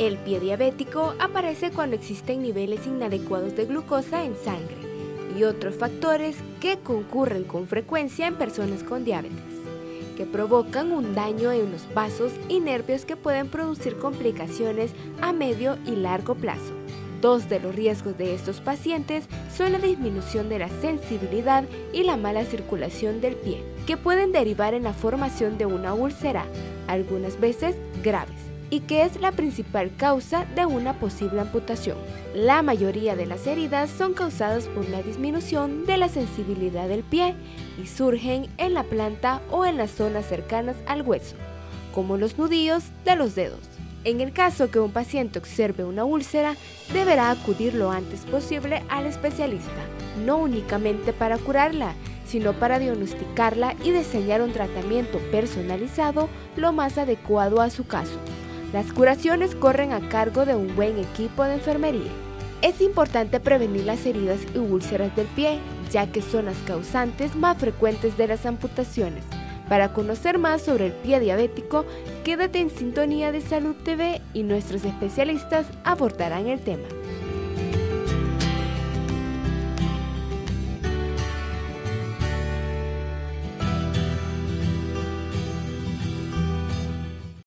El pie diabético aparece cuando existen niveles inadecuados de glucosa en sangre y otros factores que concurren con frecuencia en personas con diabetes, que provocan un daño en los vasos y nervios que pueden producir complicaciones a medio y largo plazo. Dos de los riesgos de estos pacientes son la disminución de la sensibilidad y la mala circulación del pie, que pueden derivar en la formación de una úlcera, algunas veces graves, y que es la principal causa de una posible amputación. La mayoría de las heridas son causadas por la disminución de la sensibilidad del pie y surgen en la planta o en las zonas cercanas al hueso, como los nudillos de los dedos. En el caso que un paciente observe una úlcera, deberá acudir lo antes posible al especialista, no únicamente para curarla, sino para diagnosticarla y diseñar un tratamiento personalizado lo más adecuado a su caso. Las curaciones corren a cargo de un buen equipo de enfermería. Es importante prevenir las heridas y úlceras del pie, ya que son las causantes más frecuentes de las amputaciones. Para conocer más sobre el pie diabético, quédate en sintonía de Salud TV y nuestros especialistas abordarán el tema.